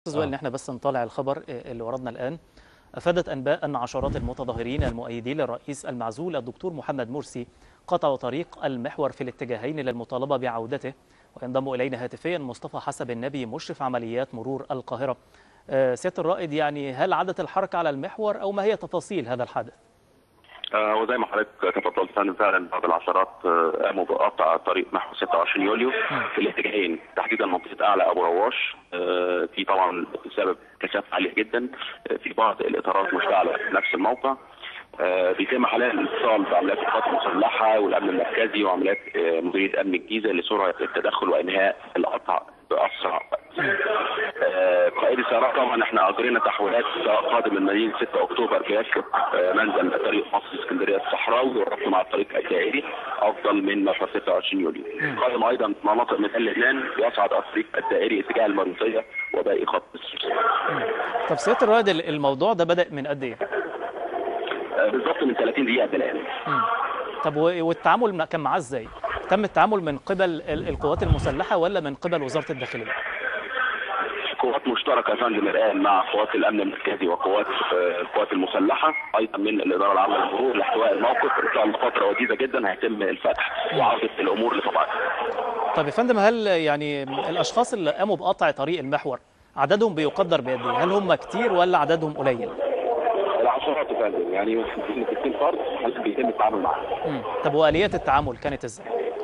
استاذ وائل ان احنا بس نطالع الخبر اللي وردنا الان. افادت انباء ان عشرات المتظاهرين المؤيدين للرئيس المعزول الدكتور محمد مرسي قطعوا طريق المحور في الاتجاهين للمطالبه بعودته. وينضم الينا هاتفيا مصطفى حسب النبي مشرف عمليات مرور القاهره. سياده الرائد، يعني هل عادت الحركه على المحور او ما هي تفاصيل هذا الحادث؟ وزي ما حضرتك تفضلت فعلا بعض العشرات قاموا بقطع طريق محور 26 يوليو في الاتجاهين، تحديدا منطقه اعلى ابو رواش. في طبعا بسبب كثافه عاليه جدا، في بعض الاطارات مشتعله في نفس الموقع. بيتم حاليا الاتصال بعمليات القوات المسلحه والامن المركزي وعمليات مديريه امن الجيزه لسرعه التدخل وانهاء القطع باسرع وقت. قائد السيارات طبعا احنا اجرينا تحويلات قادم من مدينه 6 اكتوبر بيسلك منزل طريق مصر اسكندريه الصحراوي والربط مع الطريق الدائري افضل من محور 26 يوليو. قادم ايضا مناطق من تل لبنان يصعد الطريق الدائري اتجاه المريوطيه وباقي خط السويس. طب سياده الرائد، الموضوع ده بدا من قد ايه؟ بالظبط من 30 دقيقه الان. طب والتعامل كان معاه ازاي؟ تم التعامل من قبل القوات المسلحه ولا من قبل وزاره الداخليه؟ قوات مشتركه يا فندم الان مع قوات الامن المركزي وقوات القوات المسلحه ايضا من الاداره العامه للمرور لاحتواء الموقف. ان شاء الله فتره وجيزه جدا هيتم الفتح وعوده الامور لطبيعتها. طب يا فندم، هل يعني الاشخاص اللي قاموا بقطع طريق المحور عددهم بيقدر بقد ايه؟ هل هم كتير ولا عددهم قليل؟ العشرات يا فندم، يعني 60 فرد بيتم التعامل معاهم. طب واليات التعامل كانت ازاي؟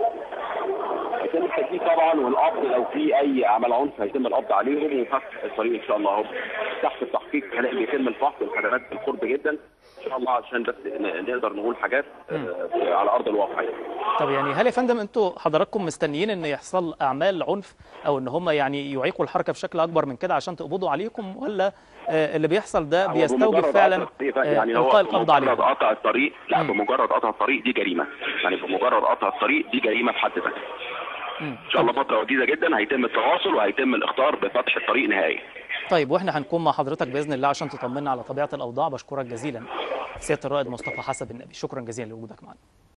هيتم التجديد طبعا والقبض، لو في اي اعمال عنف هيتم القبض عليهم وفتح الطريق ان شاء الله. تحت التحقيق حاليا بيتم الفحص والخدمات بالقرب جدا ان شاء الله عشان بس نقدر نقول حاجات على ارض الواقع. طب يعني هل يا فندم انتوا حضراتكم مستنيين ان يحصل اعمال عنف او ان هم يعني يعيقوا الحركه بشكل اكبر من كده عشان تقبضوا عليكم، ولا اللي بيحصل ده بيستوجب فعلا يعني القاء القبض عليهم؟ بمجرد قطع الطريق، لا بمجرد قطع الطريق دي جريمه، يعني بمجرد قطع الطريق دي جريمه في حد ذاتها. ان شاء الله فتره وجيزه جدا هيتم التواصل وهيتم الاخطار بفتح الطريق نهائيا. طيب، واحنا هنكون مع حضرتك باذن الله عشان تطمنا على طبيعه الاوضاع. بشكرك جزيلا سياده الرائد مصطفى حسب النبي، شكرا جزيلا لوجودك معنا.